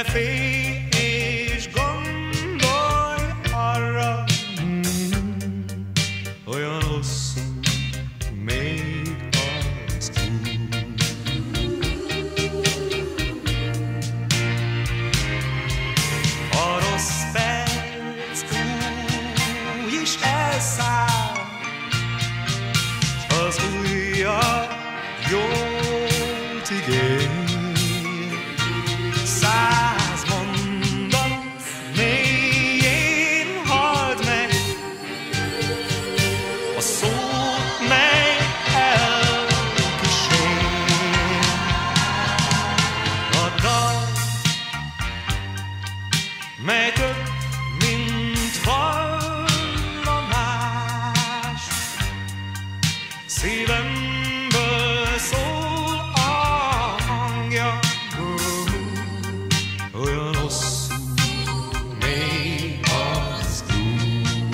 félj és gondolj arra, olyan hosszú még az út. A rossz perc úgyis elszáll, s az újabb jót ígér. Száz mondat mélyén halld meg a szót, mely elkísér. A dal, mely több, mint vallomás, szívemből szól a hangja. Olyan hosszú még az út.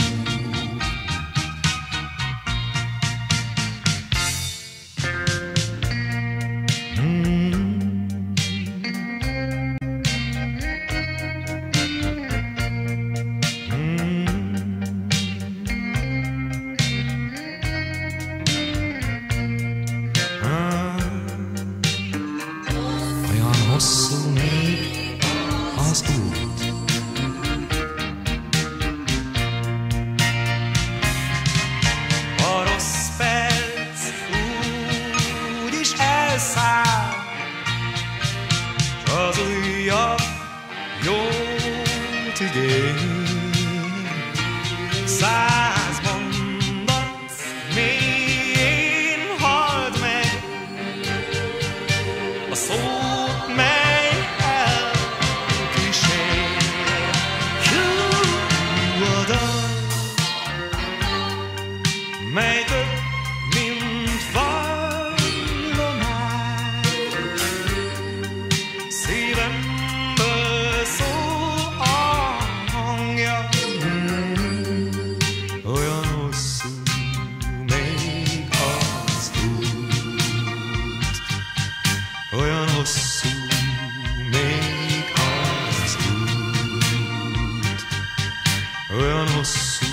Olyan hosszú még az út. A rossz perc úgyis elszáll, s az újabb jót ígér. Száz mondat mélyén halld meg a szót, mely elkísér. A dal, mely több, mint vallomás, szívemből szól a hangja. Olyan hosszú még az út. Olyan hosszú még az út. Olyan hosszú